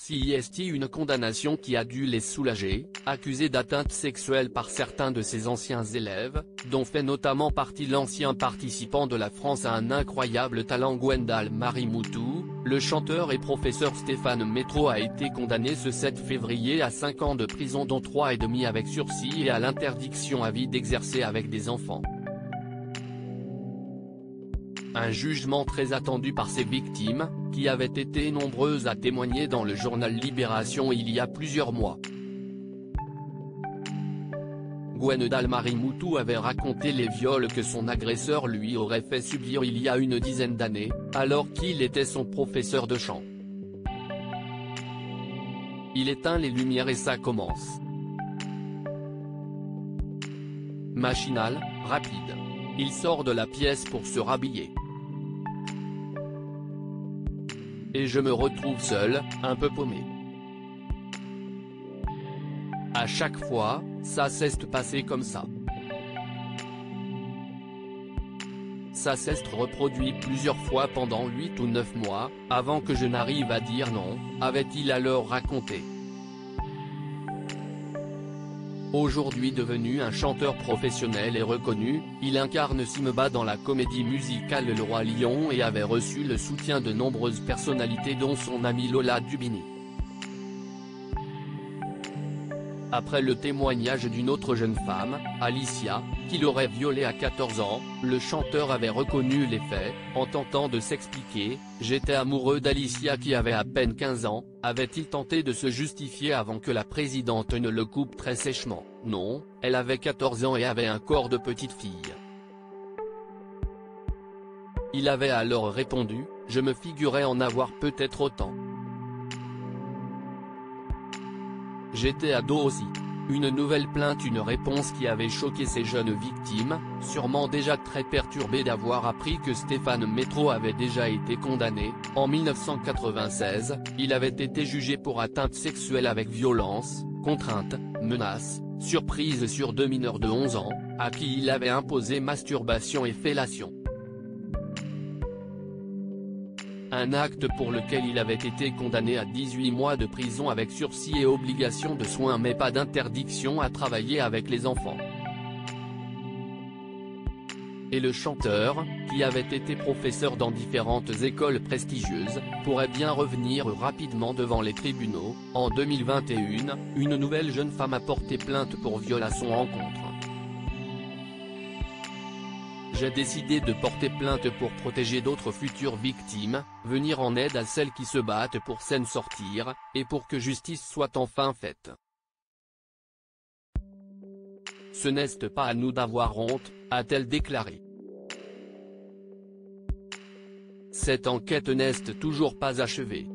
Si est une condamnation qui a dû les soulager, accusés d'atteinte sexuelle par certains de ses anciens élèves, dont fait notamment partie l'ancien participant de la France à un incroyable talent Gwendal Marimoutou, le chanteur et professeur Stéphane Métro a été condamné ce 7 février à 5 ans de prison dont 3 et demi avec sursis et à l'interdiction à vie d'exercer avec des enfants. Un jugement très attendu par ses victimes, qui avaient été nombreuses à témoigner dans le journal Libération il y a plusieurs mois. Gwendal Marimoutou avait raconté les viols que son agresseur lui aurait fait subir il y a une dizaine d'années, alors qu'il était son professeur de chant. Il éteint les lumières et ça commence. Machinal, rapide. Il sort de la pièce pour se rhabiller. Et je me retrouve seul, un peu paumé. À chaque fois, ça s'est passé comme ça. Ça s'est reproduit plusieurs fois pendant 8 ou 9 mois, avant que je n'arrive à dire non, avait-il alors raconté. Aujourd'hui devenu un chanteur professionnel et reconnu, il incarne Simba dans la comédie musicale Le Roi Lion et avait reçu le soutien de nombreuses personnalités dont son amie Lola Dubini. Après le témoignage d'une autre jeune femme, Alicia, qui l'aurait violée à 14 ans, le chanteur avait reconnu les faits, en tentant de s'expliquer. « J'étais amoureux d'Alicia qui avait à peine 15 ans », avait-il tenté de se justifier avant que la présidente ne le coupe très sèchement. Non, elle avait 14 ans et avait un corps de petite fille. Il avait alors répondu « Je me figurais en avoir peut-être autant. J'étais ado aussi ». Une nouvelle plainte, une réponse qui avait choqué ces jeunes victimes, sûrement déjà très perturbées d'avoir appris que Stéphane Métro avait déjà été condamné. En 1996, il avait été jugé pour atteinte sexuelle avec violence, contrainte, menace, surprise sur 2 mineurs de 11 ans, à qui il avait imposé masturbation et fellation. Un acte pour lequel il avait été condamné à 18 mois de prison avec sursis et obligation de soins mais pas d'interdiction à travailler avec les enfants. Et le chanteur, qui avait été professeur dans différentes écoles prestigieuses, pourrait bien revenir rapidement devant les tribunaux. En 2021, une nouvelle jeune femme a porté plainte pour viol à son encontre. J'ai décidé de porter plainte pour protéger d'autres futures victimes, venir en aide à celles qui se battent pour s'en sortir, et pour que justice soit enfin faite. Ce n'est pas à nous d'avoir honte, a-t-elle déclaré. Cette enquête n'est toujours pas achevée.